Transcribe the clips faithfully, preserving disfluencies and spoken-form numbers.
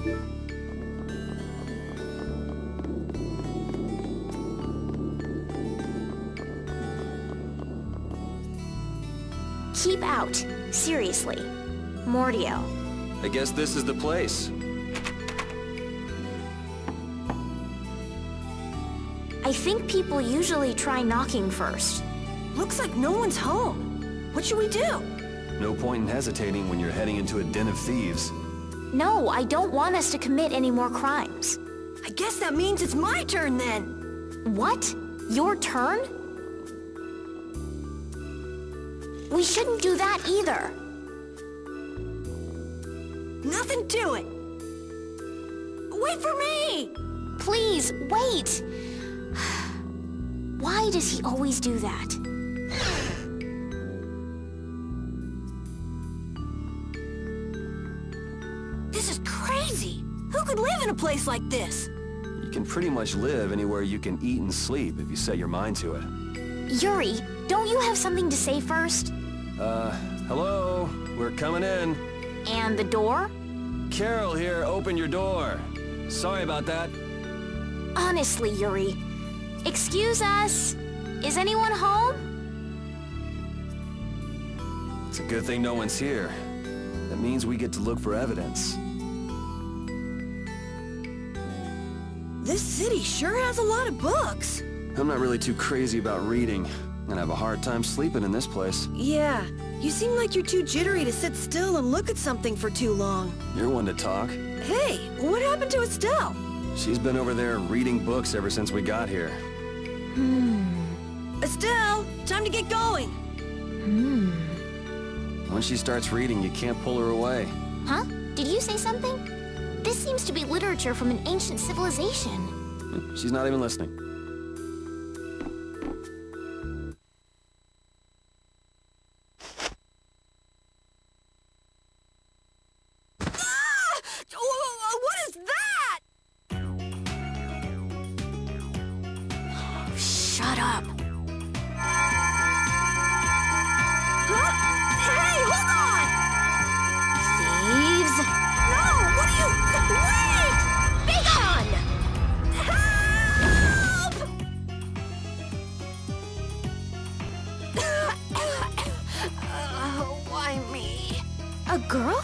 Keep out. Seriously. Mordio. I guess this is the place. I think people usually try knocking first. Looks like no one's home. What should we do? No point in hesitating when you're heading into a den of thieves. No, I don't want us to commit any more crimes. I guess that means it's my turn then. What? Your turn? We shouldn't do that either. Nothing to it. Wait for me! Please, wait! Why does he always do that? This is crazy! Who could live in a place like this? You can pretty much live anywhere you can eat and sleep if you set your mind to it. Yuri, don't you have something to say first? Uh, hello? We're coming in. And the door? Carol here, open your door. Sorry about that. Honestly, Yuri. Excuse us. Is anyone home? It's a good thing no one's here. That means we get to look for evidence. This city sure has a lot of books. I'm not really too crazy about reading, and I have a hard time sleeping in this place. Yeah, you seem like you're too jittery to sit still and look at something for too long. You're one to talk. Hey, what happened to Estelle? She's been over there reading books ever since we got here. Hmm. Estelle, time to get going. Hmm. When she starts reading, you can't pull her away. Huh? Did you say something? This seems to be literature from an ancient civilization. She's not even listening. Ah! What is that? Shut up. Huh? Hey, hold on! Thieves? No, what are you... Wait! Be gone! Help! uh, why me? A girl?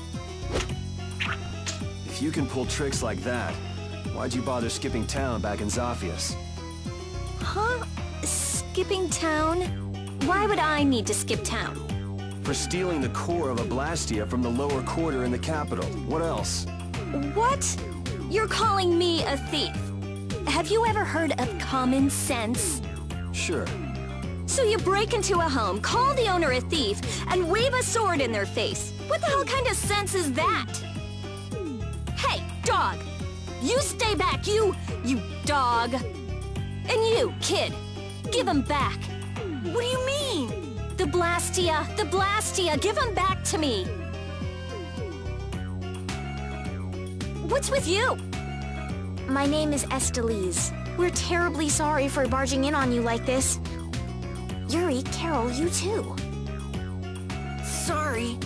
If you can pull tricks like that, why'd you bother skipping town back in Zaphias? Huh? Skipping town? Why would I need to skip town? For stealing the core of a Blastia from the lower quarter in the capital. What else? What? You're calling me a thief? Have you ever heard of common sense? Sure. So you break into a home, call the owner a thief, and wave a sword in their face. What the hell kind of sense is that? Hey, dog! You stay back, you... you dog! And you, kid, give him back. What do you mean? The Blastia, the Blastia, give him back to me. What's with you? My name is Estellise. We're terribly sorry for barging in on you like this. Yuri, Carol, you too. Sorry.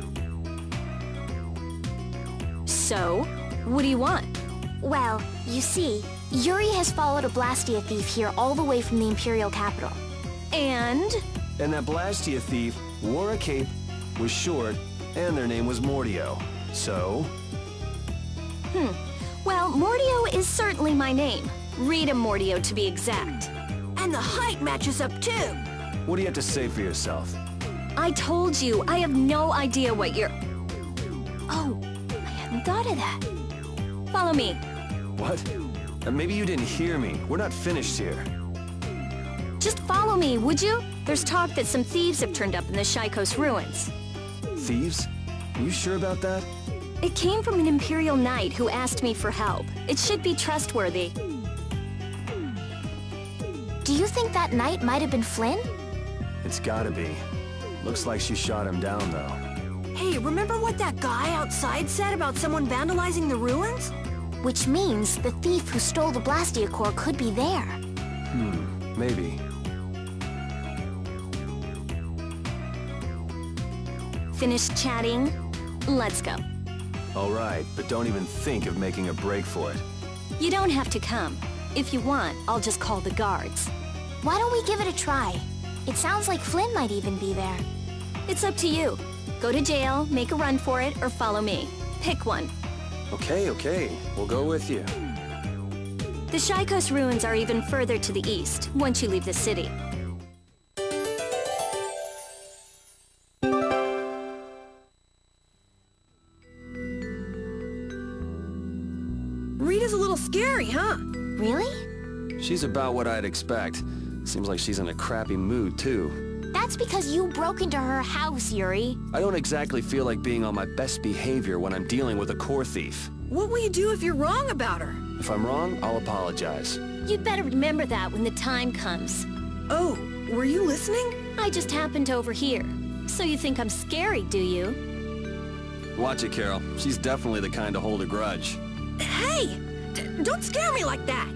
So, what do you want? Well, you see, Yuri has followed a Blastia thief here all the way from the Imperial capital. And? And that Blastia thief wore a cape, was short, and their name was Mordio. So? Hmm. Well, Mordio is certainly my name. Rita Mordio, to be exact. And the height matches up too. What do you have to say for yourself? I told you, I have no idea what you're... Oh, I hadn't thought of that. Follow me. What? Uh, maybe you didn't hear me. We're not finished here. Just follow me, would you? There's talk that some thieves have turned up in the Shaikos ruins. Thieves? Are you sure about that? It came from an Imperial Knight who asked me for help. It should be trustworthy. Do you think that knight might have been Flynn? It's gotta be. Looks like she shot him down, though. Hey, remember what that guy outside said about someone vandalizing the ruins? Which means the thief who stole the Blastia core could be there. Hmm, maybe. Finished chatting? Let's go. All right, but don't even think of making a break for it. You don't have to come. If you want, I'll just call the guards. Why don't we give it a try? It sounds like Flynn might even be there. It's up to you. Go to jail, make a run for it, or follow me. Pick one. Okay, okay. We'll go with you. The Shaikos ruins are even further to the east, once you leave the city. Rita's a little scary, huh? Really? She's about what I'd expect. Seems like she's in a crappy mood, too. That's because you broke into her house, Yuri. I don't exactly feel like being on my best behavior when I'm dealing with a core thief. What will you do if you're wrong about her? If I'm wrong, I'll apologize. You'd better remember that when the time comes. Oh, were you listening? I just happened to overhear. So you think I'm scary, do you? Watch it, Carol. She's definitely the kind to hold a grudge. Hey! D- don't scare me like that!